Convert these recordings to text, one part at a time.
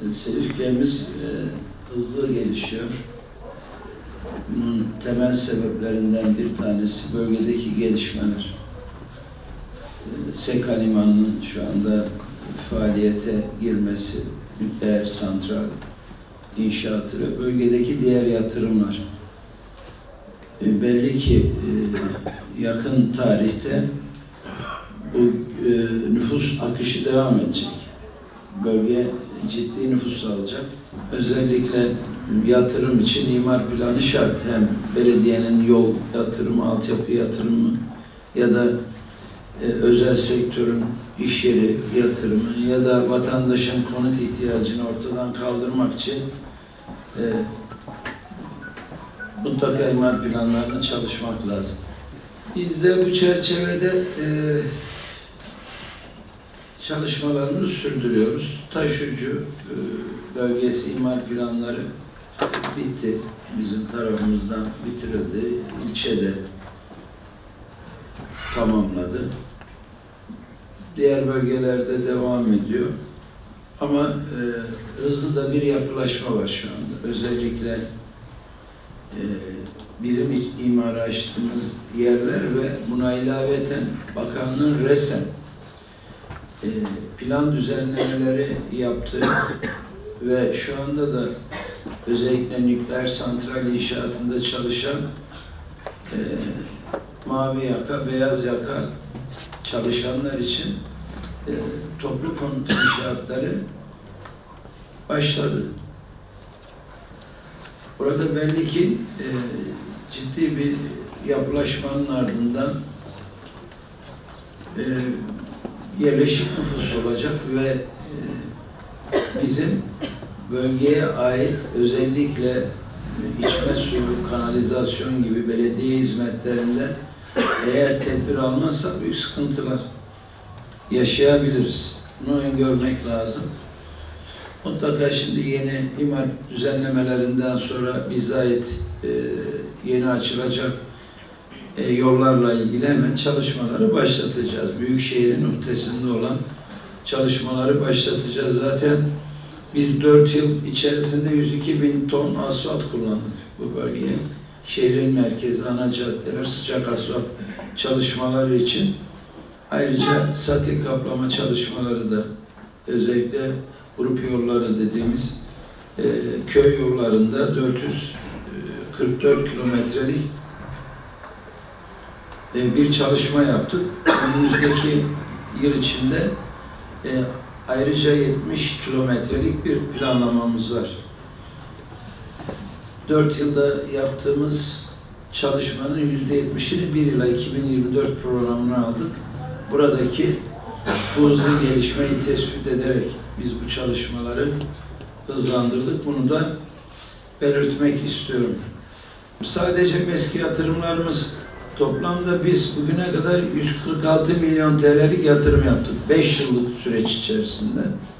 Silifke'miz hızlı gelişiyor. Bunun temel sebeplerinden bir tanesi bölgedeki gelişmeler. Seka Limanı'nın şu anda faaliyete girmesi, nükleer santral inşaatı ve bölgedeki diğer yatırımlar. Belli ki yakın tarihte bu nüfus akışı devam edecek. Bölge ciddi nüfus alacak. Özellikle yatırım için imar planı şart. Hem belediyenin yol yatırımı, altyapı yatırımı ya da özel sektörün iş yeri yatırımı ya da vatandaşın konut ihtiyacını ortadan kaldırmak için mutlaka imar planlarına çalışmak lazım. Biz de bu çerçevede çalışmalarımızı sürdürüyoruz. Taşucu bölgesi imar planları bitti. Bizim tarafımızdan bitirildi. İlçede tamamladı. Diğer bölgelerde devam ediyor. Ama hızlı da bir yapılaşma var şu anda. Özellikle bizim imara açtığımız yerler ve buna ilaveten bakanlığın resen plan düzenlemeleri yaptı ve şu anda da özellikle nükleer santral inşaatında çalışan mavi yaka, beyaz yaka çalışanlar için toplu konut inşaatları başladı. Burada belli ki ciddi bir yapılaşmanın ardından yerleşik nüfus olacak ve bizim bölgeye ait özellikle içme suyu, kanalizasyon gibi belediye hizmetlerinde eğer tedbir almazsak büyük sıkıntılar yaşayabiliriz. Bunu öngörmek lazım. Mutlaka şimdi yeni imar düzenlemelerinden sonra bize ait yeni açılacak yollarla ilgili hemen çalışmaları başlatacağız. Büyükşehir'in ötesinde olan çalışmaları başlatacağız. Zaten biz 4 yıl içerisinde 102.000 ton asfalt kullandık bu bölgeye. Şehrin merkezi, ana caddeler, sıcak asfalt çalışmaları için. Ayrıca sati kaplama çalışmaları da özellikle grup yolları dediğimiz köy yollarında 444 kilometrelik bir çalışma yaptık. Önümüzdeki yıl içinde ayrıca 70 kilometrelik bir planlamamız var. 4 yılda yaptığımız çalışmanın %70'ini 1 yıla 2024 programına aldık. Buradaki bu hızlı gelişmeyi tespit ederek biz bu çalışmaları hızlandırdık. Bunu da belirtmek istiyorum. Sadece eski yatırımlarımız toplamda biz bugüne kadar 146 milyon TL'lik yatırım yaptık. 5 yıllık süreç içerisinde.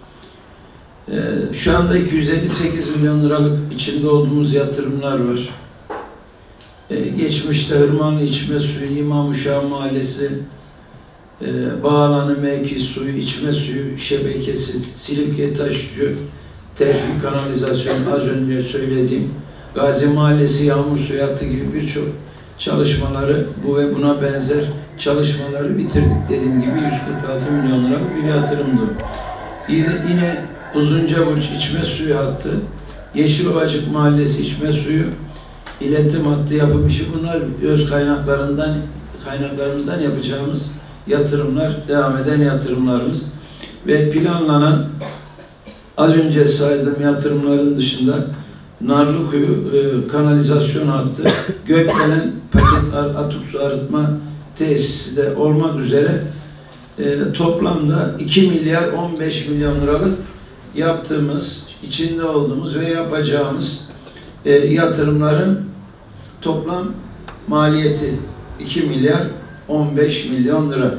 Şu anda 258 milyon liralık içinde olduğumuz yatırımlar var. Geçmişte Hırmanlı içme suyu, İmam-uşağı Mahallesi, Bağlanı mevki suyu, içme suyu şebekesi, Silifke taşucu, terfi kanalizasyon, az önce söylediğim Gazi Mahallesi yağmur suyu hattı gibi birçok çalışmaları, bu ve buna benzer çalışmaları bitirdik. Dediğim gibi 146 milyon liralık bir yatırımdı. Yine Uzuncaburç içme suyu hattı, Yeşilovacık Mahallesi içme suyu, iletim hattı yapım işi, bunlar öz kaynaklarımızdan yapacağımız yatırımlar, devam eden yatırımlarımız ve planlanan az önce saydığım yatırımların dışında Narlıkuyu kanalizasyon hattı, Gökdelen paket atık su arıtma tesisi de olmak üzere toplamda 2 milyar 15 milyon liralık yaptığımız, içinde olduğumuz ve yapacağımız yatırımların toplam maliyeti 2 milyar 15 milyon lira.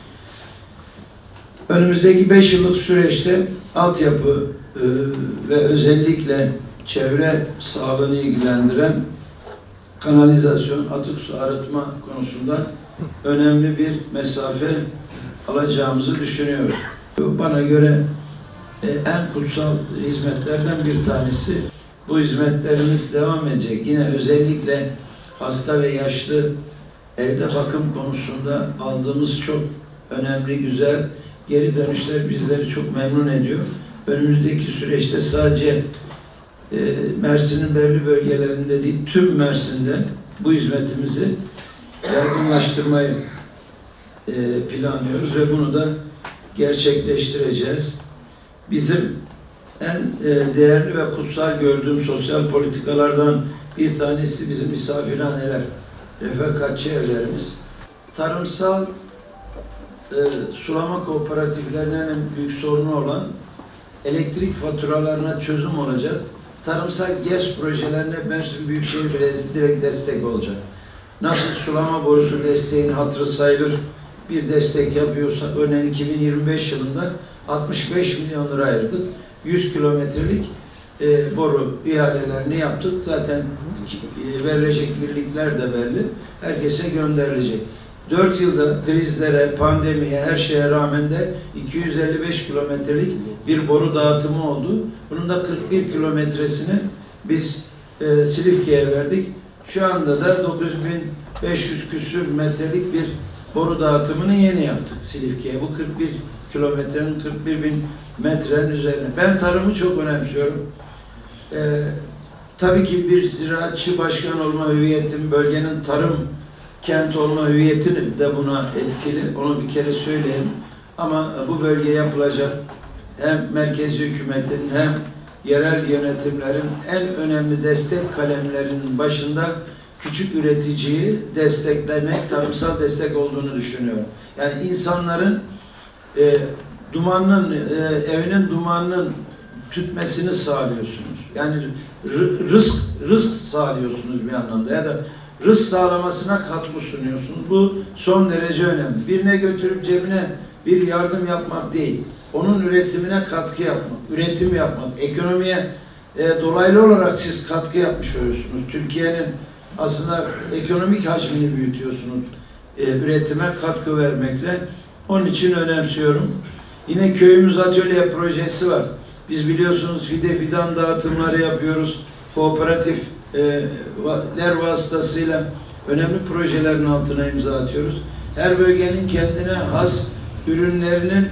Önümüzdeki 5 yıllık süreçte altyapı ve özellikle çevre sağlığını ilgilendiren kanalizasyon, atık su arıtma konusunda önemli bir mesafe alacağımızı düşünüyoruz. Bana göre en kutsal hizmetlerden bir tanesi. Bu hizmetlerimiz devam edecek. Yine özellikle hasta ve yaşlı evde bakım konusunda aldığımız çok önemli, güzel geri dönüşler bizleri çok memnun ediyor. Önümüzdeki süreçte sadece Mersin'in belli bölgelerinde değil, tüm Mersin'de bu hizmetimizi yaygınlaştırmayı planlıyoruz ve bunu da gerçekleştireceğiz. Bizim en değerli ve kutsal gördüğüm sosyal politikalardan bir tanesi bizim misafirhaneler, refakatçi evlerimiz. Tarımsal sulama kooperatiflerinin en büyük sorunu olan elektrik faturalarına çözüm olacak. Tarımsal GES projelerine Mersin Büyükşehir Belediyesi direkt destek olacak. Nasıl sulama borusu desteğini hatırı sayılır bir destek yapıyorsa, örneğin 2025 yılında 65 milyon lira ayırdık. 100 kilometrelik boru ihalelerini yaptık. Zaten verilecek birlikler de belli. Herkese gönderilecek. 4 yılda krizlere, pandemiye, her şeye rağmen de 255 kilometrelik bir boru dağıtımı oldu. Bunun da 41 kilometresini biz Silifke'ye verdik. Şu anda da 9500 küsür metrelik bir boru dağıtımını yeni yaptık Silifke'ye. Bu 41 kilometrenin 41 bin metrenin üzerine. Ben tarımı çok önemsiyorum. Tabii ki bir ziraatçı başkan olma hüviyetim, bölgenin tarım kent olma hüviyeti de buna etkili. Onu bir kere söyleyeyim. Ama bu bölgeye yapılacak hem merkezi hükümetin hem yerel yönetimlerin en önemli destek kalemlerinin başında küçük üreticiyi desteklemek, tarımsal destek olduğunu düşünüyorum. Yani insanların evinin dumanının tütmesini sağlıyorsunuz. Yani rızk sağlıyorsunuz bir anlamda ya da rızk sağlamasına katkı sunuyorsunuz. Bu son derece önemli. Birine götürüp cebine bir yardım yapmak değil. Onun üretimine katkı yapmak, üretim yapmak, ekonomiye dolaylı olarak siz katkı yapmış oluyorsunuz. Türkiye'nin aslında ekonomik hacmini büyütüyorsunuz üretime katkı vermekle. Onun için önemsiyorum. Yine köyümüz atölye projesi var. Biz biliyorsunuz fidan dağıtımları yapıyoruz. Kooperatifler vasıtasıyla önemli projelerin altına imza atıyoruz. Her bölgenin kendine has ürünlerinin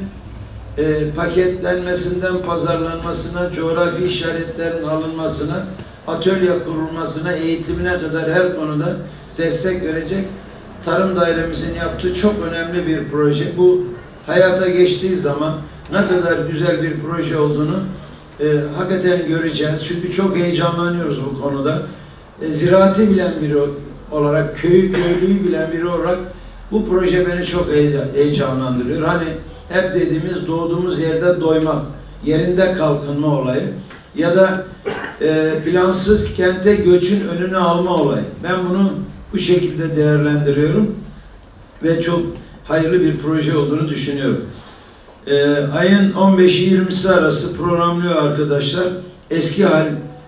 paketlenmesinden pazarlanmasına, coğrafi işaretlerin alınmasına, atölye kurulmasına, eğitimine kadar her konuda destek verecek tarım dairemizin yaptığı çok önemli bir proje. Bu hayata geçtiği zaman ne kadar güzel bir proje olduğunu hakikaten göreceğiz. Çünkü çok heyecanlanıyoruz bu konuda. Ziraati bilen biri olarak, köylüyü bilen biri olarak bu proje beni çok heyecanlandırıyor. Hani hep dediğimiz doğduğumuz yerde doymak, yerinde kalkınma olayı ya da plansız kente göçün önünü alma olayı. Ben bunu bu şekilde değerlendiriyorum ve çok hayırlı bir proje olduğunu düşünüyorum. Ayın 15'i 20'si arası programlıyor arkadaşlar. Eski hal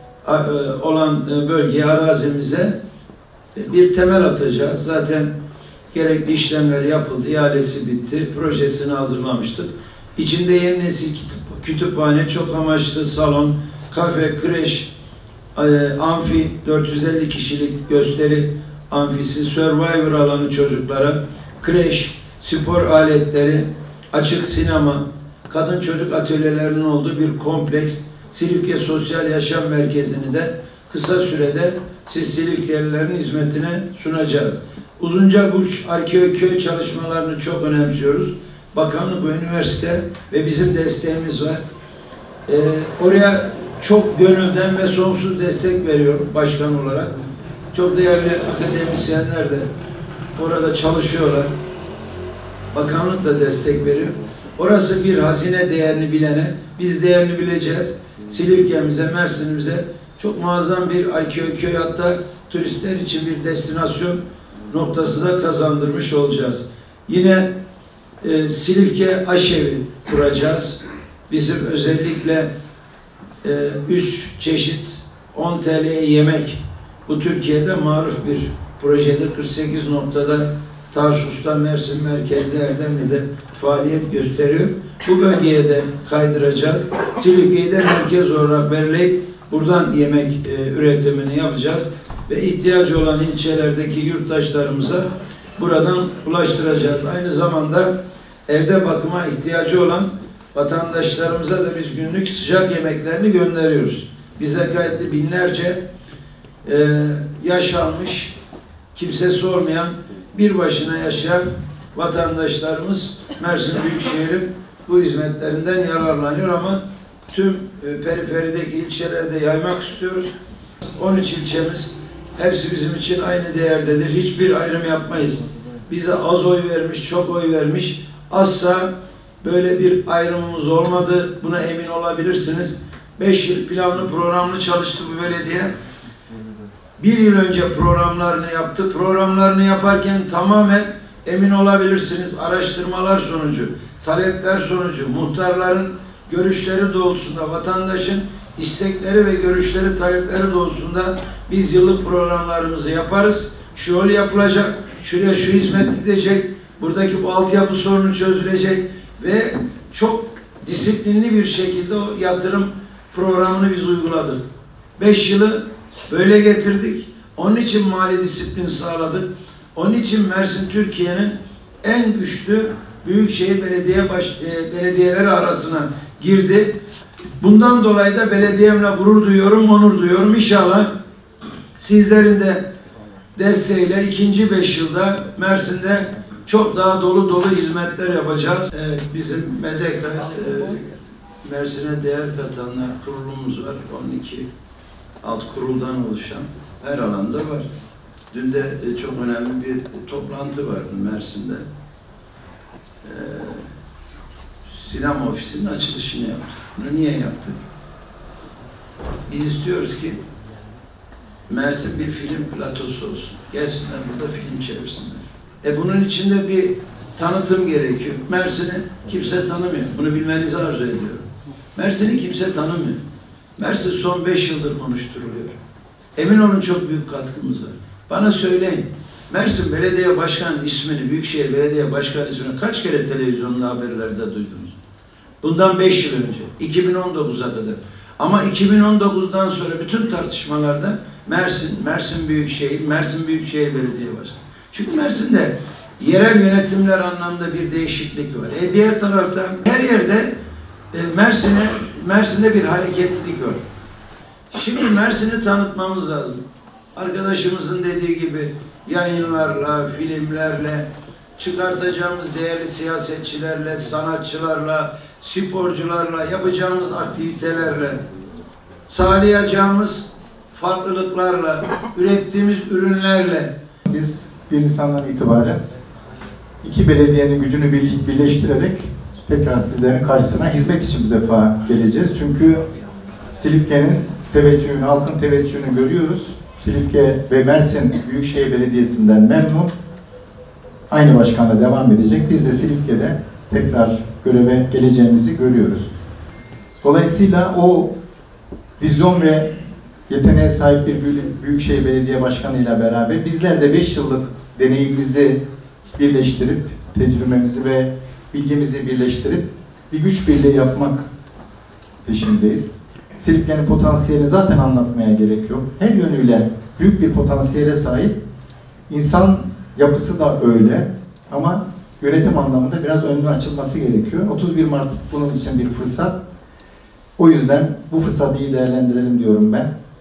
olan bölgeye, arazimize bir temel atacağız. Zaten gerekli işlemler yapıldı, ihalesi bitti, projesini hazırlamıştık. İçinde yeni nesil kütüphane, çok amaçlı salon, kafe, kreş, amfi, 450 kişilik gösteri amfisi, Survivor alanı çocuklara, kreş, spor aletleri, açık sinema, kadın çocuk atölyelerinin olduğu bir kompleks, Silifke Sosyal Yaşam Merkezi'ni de kısa sürede siz Silifkelilerin hizmetine sunacağız. Uzuncaburç Arkeoköy çalışmalarını çok önemsiyoruz. Bakanlık ve üniversite ve bizim desteğimiz var. Oraya çok gönülden ve sonsuz destek veriyorum başkan olarak. Çok değerli akademisyenler de orada çalışıyorlar. Bakanlık da destek veriyor. Orası bir hazine değerini bilene, biz değerini bileceğiz. Silifke'mize, Mersin'imize çok muazzam bir arkeoköy, hatta turistler için bir destinasyon noktası da kazandırmış olacağız. Yine Silifke Aşevi kuracağız. Bizim özellikle 3 çeşit 10 TL'ye yemek, bu Türkiye'de maruf bir projedir. 48 noktada Tarsus'ta, Mersin merkezde, Erdemli'de faaliyet gösteriyor. Bu bölgeye de kaydıracağız. Silifke'yi de merkez olarak belirleyip buradan yemek üretimini yapacağız. Ve ihtiyacı olan ilçelerdeki yurttaşlarımıza buradan ulaştıracağız. Aynı zamanda evde bakıma ihtiyacı olan vatandaşlarımıza da biz günlük sıcak yemeklerini gönderiyoruz. Bize kayıtlı binlerce yaş almış, kimsesi olmayan, bir başına yaşayan vatandaşlarımız Mersin Büyükşehir'in bu hizmetlerinden yararlanıyor ama tüm periferideki ilçelerde yaymak istiyoruz. 13 ilçemiz, hepsi bizim için aynı değerdedir. Hiçbir ayrım yapmayız. Bize az oy vermiş, çok oy vermiş. Asla böyle bir ayrımımız olmadı. Buna emin olabilirsiniz. 5 yıl planlı programlı çalıştı bu belediye. 1 yıl önce programlarını yaptı. Programlarını yaparken tamamen emin olabilirsiniz. Araştırmalar sonucu, talepler sonucu, muhtarların görüşleri doğrultusunda, vatandaşın istekleri ve görüşleri, talepleri doğrultusunda biz yıllık programlarımızı yaparız. Şu yol yapılacak, şuraya şu hizmet gidecek, buradaki bu altyapı sorunu çözülecek ve çok disiplinli bir şekilde o yatırım programını biz uyguladık. 5 yılı böyle getirdik. Onun için mali disiplin sağladık. Onun için Mersin Türkiye'nin en güçlü büyükşehir belediyeleri arasına girdi. Bundan dolayı da belediyemle gurur duyuyorum, onur duyuyorum. İnşallah sizlerin de desteğiyle 2. 5 yılda Mersin'de çok daha dolu hizmetler yapacağız. Bizim MEDEK Mersin'e değer katanlar kurulumuz var. 12 alt kuruldan oluşan her alanda var. Dün de çok önemli bir toplantı vardı Mersin'de. Sinema ofisinin açılışını yaptık. Bunu niye yaptık? Biz istiyoruz ki Mersin bir film platosu olsun. Gelsinler burada film çevirsinler. Bunun içinde bir tanıtım gerekiyor. Mersin'i kimse tanımıyor. Bunu bilmenizi arzu ediyorum. Mersin'i kimse tanımıyor. Mersin son 5 yıldır konuşturuluyor. Emin olun çok büyük katkımız var. Bana söyleyin. Mersin Belediye Başkanı'nın ismini, Büyükşehir Belediye Başkanı ismini kaç kere televizyonda haberlerde duydunuz? Bundan 5 yıl önce, 2019'a kadar. Ama 2019'dan sonra bütün tartışmalarda Mersin Büyükşehir, Mersin Büyükşehir Belediye Başkanı. Çünkü Mersin'de yerel yönetimler anlamda bir değişiklik var. Diğer taraftan her yerde Mersin'de bir hareketlilik var. Şimdi Mersin'i tanıtmamız lazım. Arkadaşımızın dediği gibi yayınlarla, filmlerle, çıkartacağımız değerli siyasetçilerle, sanatçılarla, sporcularla, yapacağımız aktivitelerle, sağlayacağımız farklılıklarla, ürettiğimiz ürünlerle. Biz 1 Nisan'dan itibaren 2 belediyenin gücünü birleştirerek tekrar sizlerin karşısına hizmet için bu defa geleceğiz. Çünkü Silifke'nin teveccühünü, halkın teveccühünü görüyoruz. Silifke ve Mersin Büyükşehir Belediyesi'nden memnun. Aynı başkanla devam edecek. Biz de Silifke'de tekrar göreve geleceğimizi görüyoruz. Dolayısıyla o vizyon ve yeteneğe sahip bir Büyükşehir Belediye Başkanı ile beraber bizler de 5 yıllık deneyimimizi birleştirip, tecrübemizi ve bilgimizi birleştirip bir güç birliği yapmak peşindeyiz. Silifke'nin potansiyelini zaten anlatmaya gerek yok. Her yönüyle büyük bir potansiyele sahip. İnsan yapısı da öyle ama yönetim anlamında biraz önünün açılması gerekiyor. 31 Mart bunun için bir fırsat. O yüzden bu fırsatı iyi değerlendirelim diyorum ben.